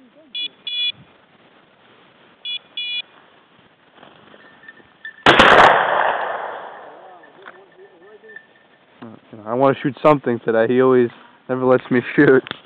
I want to shoot something today. He always never lets me shoot.